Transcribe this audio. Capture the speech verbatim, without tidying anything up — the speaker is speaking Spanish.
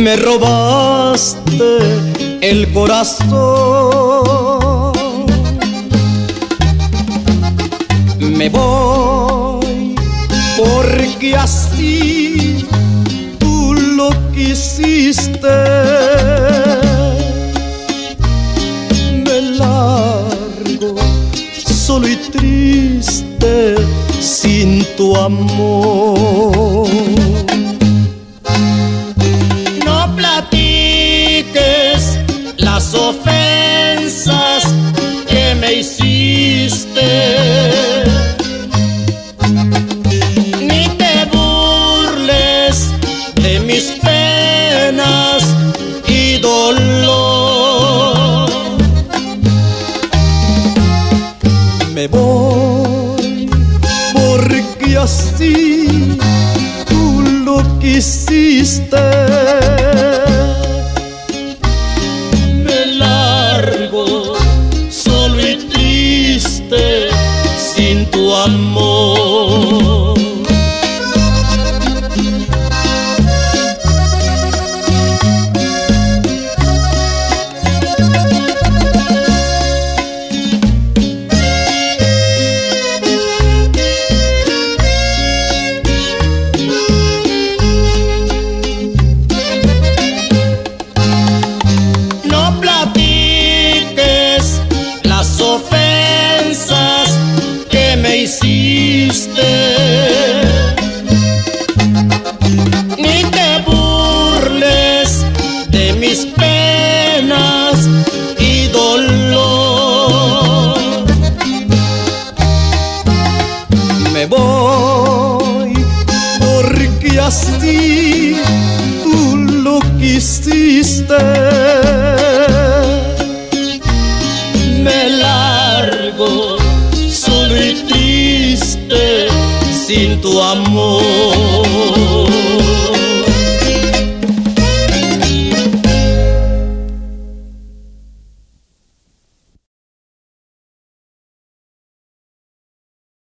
me robaste el corazón. Me voy porque así tú lo quisiste. Me largo solo y triste sin tu amor. No platiques las ofensas que me hiciste, ni te burles de mis penas y dolor. Me voy porque así tú lo quisiste. Me largo solo y triste sin tu amor. Ofensas que me hiciste, ni te burles de mis penas y dolor. Me voy porque así tú lo quisiste. Me largo solo y triste sin tu amor.